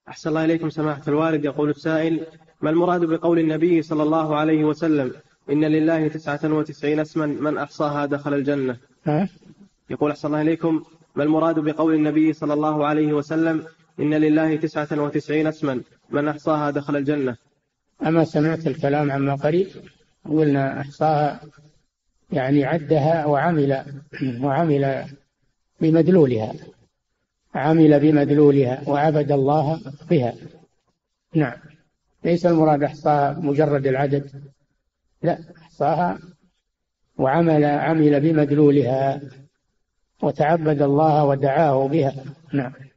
أحسن الله إليكم سماحة الوالد. يقول السائل: ما المراد بقول النبي صلى الله عليه وسلم: إن لله 99 اسما من أحصاها دخل الجنة؟ يقول: أحسن الله إليكم، ما المراد بقول النبي صلى الله عليه وسلم: إن لله 99 اسما من أحصاها دخل الجنة؟ أما سمعت الكلام عما قريب؟ قلنا أحصاها يعني عدها وعمل بمدلولها، عمل بمدلولها وعبد الله بها. نعم، ليس المراد أحصاها مجرد العدد، لا، أحصاها عمل بمدلولها وتعبد الله ودعاه بها. نعم.